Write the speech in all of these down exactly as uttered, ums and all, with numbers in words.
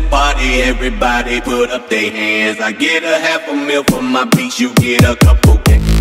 party, everybody put up their hands. I get a half a mil for my beats, you get a couple.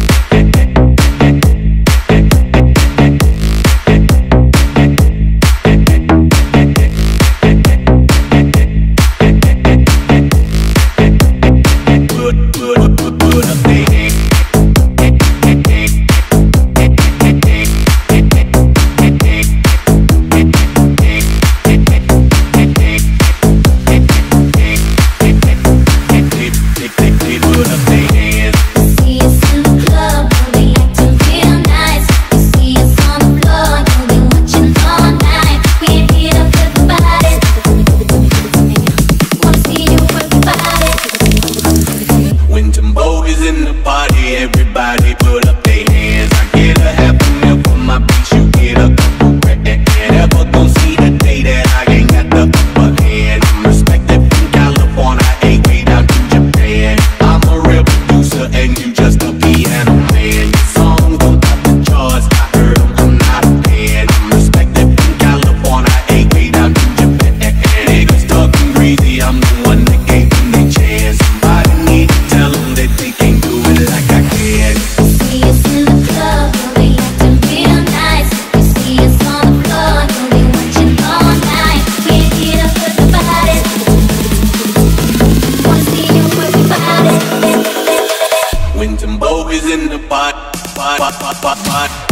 In the party, everybody put up their hands. I get a half a mil for my beats, you get a couple grand. Never gon' see the day that I ain't got the upper hand. I'm respected from California, ain't way down to Japan. I'm a real producer and you just a piano man. Your song don't top the charts, I heard them, I'm not a fan. I'm respected from California, ain't way down to Japan. Niggas talking greasy, I'm the one that gave them their chance. Somebody need to tell them that they can't do it like I can. See us in the club, we'll be acting real nice. You see us on the floor, we'll be watching all night. Can't get up with the body. Wanna see you with the body. When Timbo is in the pot, pot, pot, pot, pot, pot.